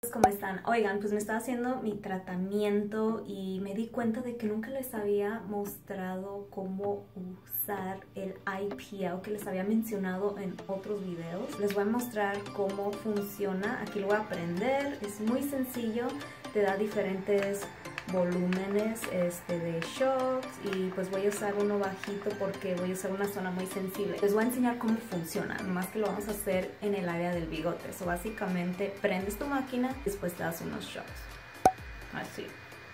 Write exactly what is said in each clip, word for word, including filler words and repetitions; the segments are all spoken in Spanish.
¿Cómo están? Oigan, pues me estaba haciendo mi tratamiento y me di cuenta de que nunca les había mostrado cómo usar el I P L que les había mencionado en otros videos. Les voy a mostrar cómo funciona. Aquí lo voy a aprender. Es muy sencillo. Te da diferentes volúmenes este, de shocks y pues voy a usar uno bajito porque voy a usar una zona muy sensible. Les voy a enseñar cómo funciona, nomás que lo vamos a hacer en el área del bigote. So, básicamente prendes tu máquina y después te das unos shocks. Así.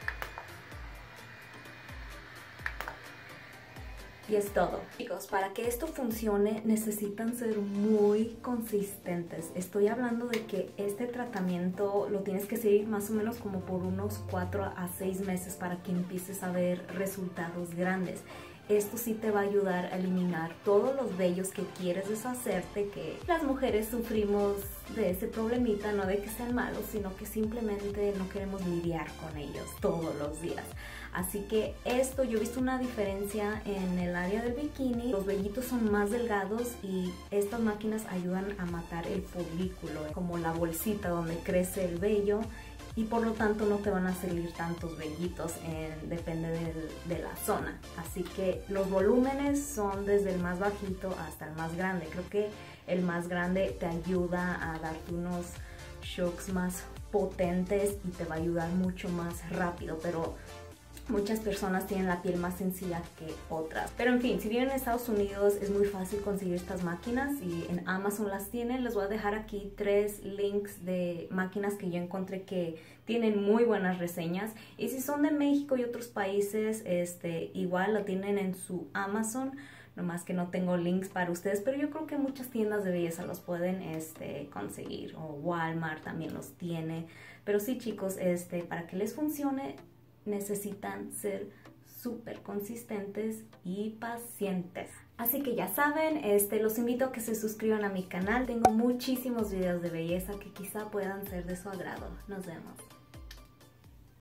Y es todo. Chicos, para que esto funcione necesitan ser muy consistentes. Estoy hablando de que este tratamiento lo tienes que seguir más o menos como por unos cuatro a seis meses para que empieces a ver resultados grandes. Esto sí te va a ayudar a eliminar todos los vellos que quieres deshacerte, que las mujeres sufrimos de ese problemita, no de que sean malos, sino que simplemente no queremos lidiar con ellos todos los días. Así que esto, yo he visto una diferencia en el área del bikini. Los vellitos son más delgados y estas máquinas ayudan a matar el folículo, como la bolsita donde crece el vello. Y por lo tanto no te van a salir tantos vellitos, en, depende del, de la zona. Así que los volúmenes son desde el más bajito hasta el más grande. Creo que el más grande te ayuda a darte unos shocks más potentes y te va a ayudar mucho más rápido, pero muchas personas tienen la piel más sencilla que otras. Pero en fin, si viven en Estados Unidos es muy fácil conseguir estas máquinas y en Amazon las tienen. Les voy a dejar aquí tres links de máquinas que yo encontré que tienen muy buenas reseñas. Y si son de México y otros países, este, igual lo tienen en su Amazon. Nomás que no tengo links para ustedes, pero yo creo que muchas tiendas de belleza los pueden este, conseguir. O Walmart también los tiene. Pero sí, chicos, este, para que les funcione necesitan ser súper consistentes y pacientes. Así que ya saben, este, los invito a que se suscriban a mi canal. Tengo muchísimos videos de belleza que quizá puedan ser de su agrado. Nos vemos.